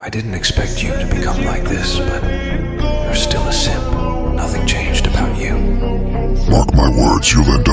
I didn't expect you to become like this, but you're still a simp. Nothing changed about you. Mark my words, you'll end up